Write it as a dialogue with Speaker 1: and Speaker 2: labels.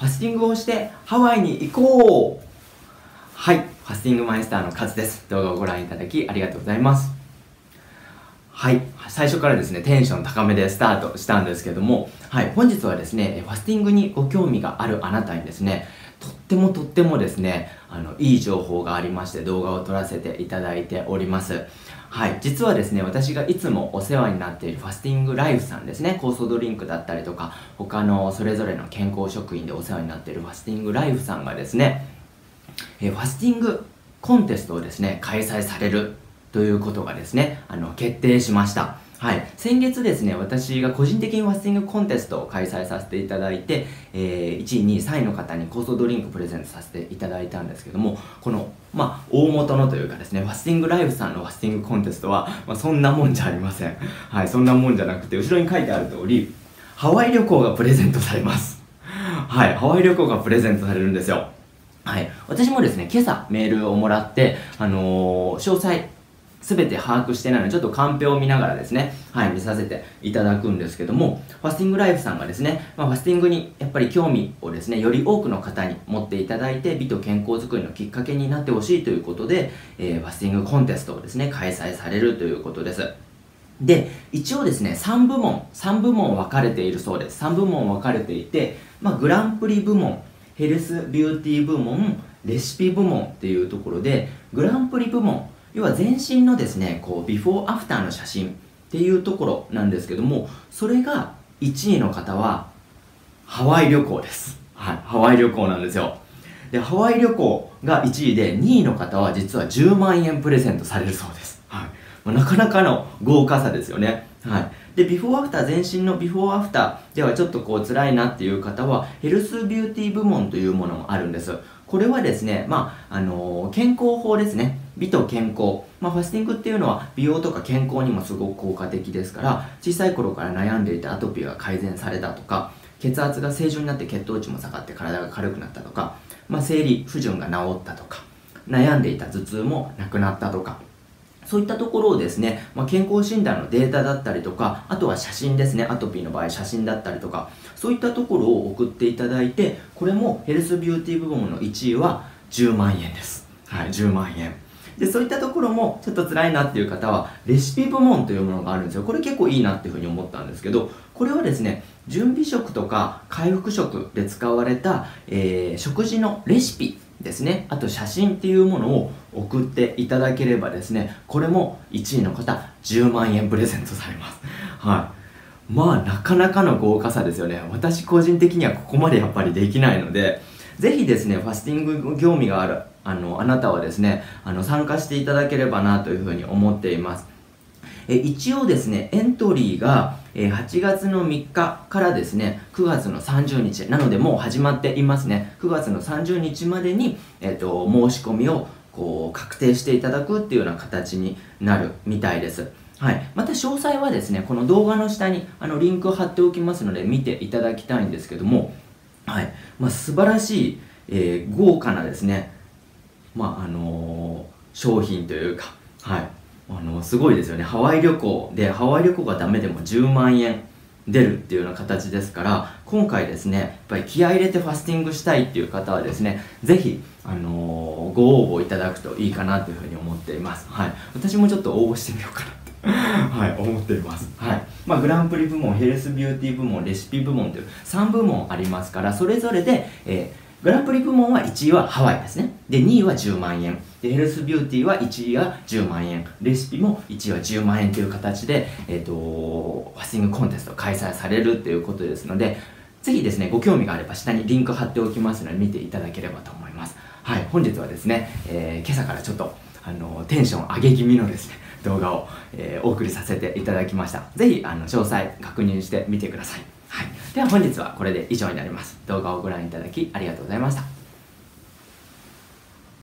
Speaker 1: ァスティングをしてハワイに行こう。はい、ファスティングマイスターのカズです。動画をご覧いただきありがとうございます。はい、最初からですね、テンション高めでスタートしたんですけども、はい、本日はですね、ファスティングにご興味があるあなたにですね、とってもですね、いい情報がありまして動画を撮らせていただいております。はい、実はですね、私がいつもお世話になっているファスティングライフさんですね、酵素ドリンクだったりとか、他のそれぞれの健康食品でお世話になっているファスティングライフさんがですね、ファスティングコンテストをですね、開催されるということがですね、決定しました。はい、先月ですね、私が個人的にファスティングコンテストを開催させていただいて、1位、2位、3位の方に酵素ドリンクプレゼントさせていただいたんですけども、この、大元のというかですね、ファスティングライフさんのファスティングコンテストは、そんなもんじゃありません。はい、そんなもんじゃなくて、後ろに書いてある通り、ハワイ旅行がプレゼントされます。はい、ハワイ旅行がプレゼントされるんですよ。はい、私もですね、今朝メールをもらって、詳細、すべて把握してないので、ちょっとカンペを見ながらですね、はい、見させていただくんですけども、ファスティングライフさんがですね、ファスティングにやっぱり興味をですね、より多くの方に持っていただいて、美と健康づくりのきっかけになってほしいということで、ファスティングコンテストをですね、開催されるということです。で、一応ですね、3部門分かれているそうです。3部門分かれていて、グランプリ部門、ヘルスビューティー部門、レシピ部門っていうところで、グランプリ部門、要は全身のですね、ビフォーアフターの写真っていうところなんですけども、それが1位の方はハワイ旅行です。はい、ハワイ旅行なんですよ。で、ハワイ旅行が1位で、2位の方は実は10万円プレゼントされるそうです。はい、なかなかの豪華さですよね。はい。で、ビフォーアフター、全身のビフォーアフターではちょっと辛いなっていう方は、ヘルスビューティー部門というものもあるんです。これはですね、健康法ですね。美と健康。ファスティングっていうのは美容とか健康にもすごく効果的ですから、小さい頃から悩んでいたアトピーが改善されたとか、血圧が正常になって血糖値も下がって体が軽くなったとか、生理不順が治ったとか、悩んでいた頭痛もなくなったとか、そういったところをですね、健康診断のデータだったりとか、あとは写真ですね、アトピーの場合写真だったりとか、そういったところを送っていただいて、これもヘルスビューティー部門の1位は10万円です。はい、10万円。で、そういったところもちょっと辛いなっていう方は、レシピ部門というものがあるんですよ。これ結構いいなっていうふうに思ったんですけど、これはですね、準備食とか回復食で使われた、食事のレシピですね、あと写真っていうものを送っていただければですね、これも1位の方10万円プレゼントされます。はい、なかなかの豪華さですよね。私個人的にはここまでやっぱりできないので、ぜひですね、ファスティングに興味があるあなたはですね、参加していただければなというふうに思っています。一応ですね、エントリーが8月の3日からですね、9月の30日、なのでもう始まっていますね。9月の30日までに、申し込みを確定していただくっていうような形になるみたいです。はい、また詳細はですね、この動画の下にリンクを貼っておきますので見ていただきたいんですけども、はい、素晴らしい、豪華なですね、商品というか、はい、すごいですよね。ハワイ旅行で、ハワイ旅行がダメでも10万円出るっていうような形ですから、今回ですね、やっぱり気合い入れてファスティングしたいっていう方はですね、ぜひ、ご応募いただくといいかなというふうに思っています。はい、私もちょっと応募してみようかなはい、思っています。はい。グランプリ部門、ヘルスビューティー部門、レシピ部門という3部門ありますから、それぞれで、グランプリ部門は1位はハワイですね。で、2位は10万円。で、ヘルスビューティーは1位は10万円。レシピも1位は10万円という形で、ファスティングコンテスト開催されるということですので、ぜひですね、ご興味があれば下にリンク貼っておきますので見ていただければと思います。はい、本日はですね、今朝からちょっと、テンション上げ気味のですね、動画を、お送りさせていただきました。ぜひ、詳細確認してみてください。はい。では本日はこれで以上になります。動画をご覧いただきありがとうございました。